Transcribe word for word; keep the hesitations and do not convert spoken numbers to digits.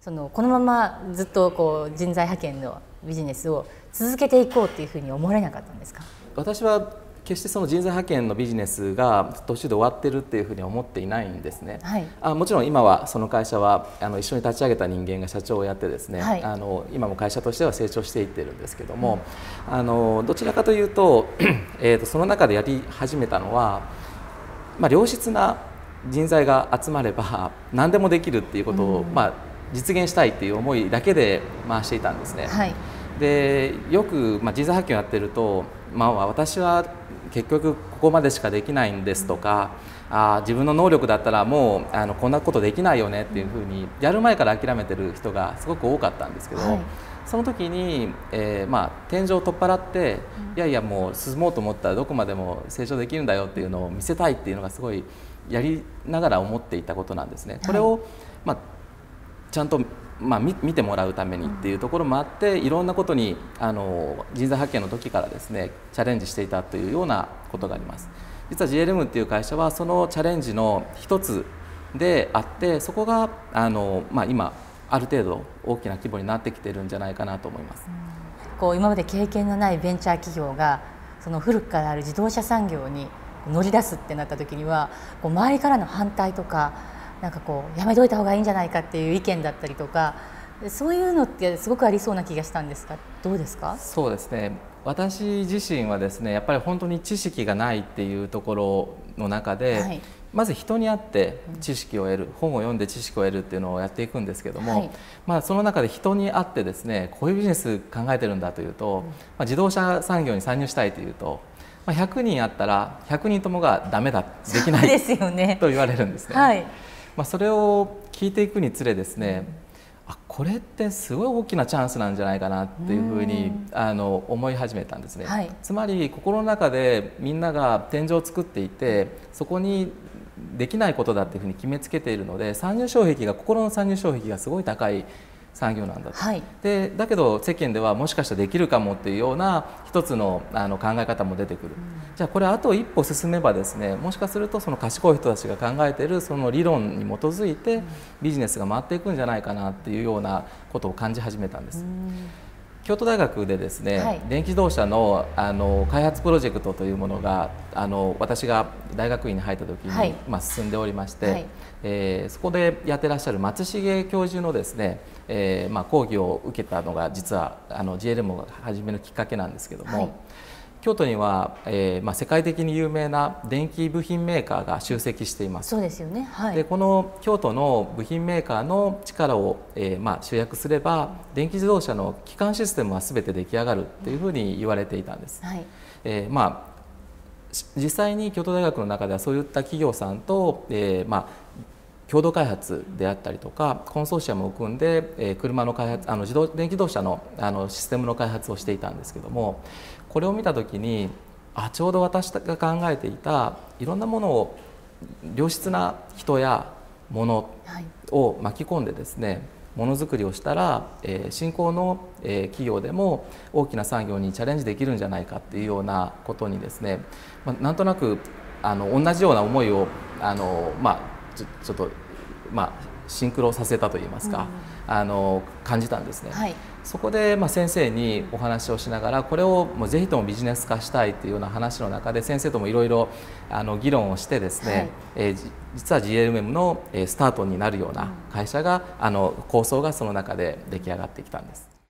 そのこのままずっとこう人材派遣のビジネスを続けていこうっていうふうに思われなかったんですか？ 私は決してその人材派遣のビジネスが途中で終わってるっていうふうには思っていないんですね。はい、あもちろん今はその会社はあの一緒に立ち上げた人間が社長をやってですね、はい、あの今も会社としては成長していってるんですけども、うん、あのどちらかというと、えーとその中でやり始めたのは、まあ、良質な人材が集まれば何でもできるっていうことを、うんまあ、実現したいっていう思いだけで回していたんですね。はい、でよく、まあ、人材派遣をやってると、まあ、私は結局ここまでしかできないんですとか、あ自分の能力だったらもうあのこんなことできないよねっていうふうにやる前から諦めてる人がすごく多かったんですけど、はい、その時に、えーまあ、天井を取っ払って、うん、いやいやもう進もうと思ったらどこまでも成長できるんだよっていうのを見せたいっていうのがすごいやりながら思っていたことなんですね。これを、はいまあ、ちゃんとまあ、見てもらうためにっていうところもあって、いろんなことにあの人材派遣の時からですねチャレンジしていたというようなことがあります。実は ジーエルエム っていう会社はそのチャレンジの一つであって、そこがあの、まあ、今ある程度大きな規模になってきてるんじゃないかなと思います。 こう今まで経験のないベンチャー企業がその古くからある自動車産業に乗り出すってなった時には、こう周りからの反対とかなんかこうやめといた方がいいんじゃないかっていう意見だったりとか、そういうのってすごくありそうな気がしたんですが、どうですか？ そうですね、私自身はですねやっぱり本当に知識がないっていうところの中で、はい、まず人に会って知識を得る、うん、本を読んで知識を得るっていうのをやっていくんですけども、はい、まあその中で人に会ってですねこういうビジネス考えてるんだというと、うんまあ、自動車産業に参入したいというと、まあ、ひゃくにんあったらひゃくにんともがダメだできないですよ、ね、と言われるんですね。はいまあ、それを聞いていくにつれですね、あこれってすごい大きなチャンスなんじゃないかなっていうふうにあの思い始めたんですね。はい、つまり心の中でみんなが天井を作っていて、そこにできないことだっていうふうに決めつけているので、参入障壁が心の参入障壁がすごい高い産業なんだと、はい、でだけど世間ではもしかしたらできるかもっていうような一つのあの考え方も出てくる、うん、じゃあこれあと一歩進めばですね、もしかするとその賢い人たちが考えているその理論に基づいてビジネスが回っていくんじゃないかなっていうようなことを感じ始めたんです。うん、京都大学でですね、はい、電気自動車のあの開発プロジェクトというものがあの私が大学院に入った時に、はい、まあ、進んでおりまして、はい、えー、そこでやってらっしゃる松重教授のですね、えーまあ、講義を受けたのが実はあの ジーエルエム を始めるきっかけなんですけども、はい、京都には、えーまあ、世界的に有名な電気部品メーカーが集積しています。 そうですよね、はい、 でこの京都の部品メーカーの力を、えーまあ、集約すれば電気自動車の基幹システムは全て出来上がるというふうに言われていたんです。はい、えーまあ、実際に京都大学の中ではそういった企業さんと、えーまあ共同開発であったりとかコンソーシアムを組んで、えー、車の開発あの自動電気自動車のあのシステムの開発をしていたんですけども、これを見た時にあちょうど私が考えていたいろんなものを良質な人や物を巻き込んでですねものづくりをしたら、えー、新興の、えー、企業でも大きな産業にチャレンジできるんじゃないかっていうようなことにですね、まあ、なんとなくあの同じような思いをあの、まあ、ちょ, ちょっと、まあ、シンクロさせたといいますか、うん、あの感じたんですね。はい、そこで、まあ、先生にお話をしながらこれをもうぜひともビジネス化したいというような話の中で先生ともいろいろ議論をしてですね、はい、えー、実は ジーエルエム のスタートになるような会社が、うん、あの構想がその中で出来上がってきたんです。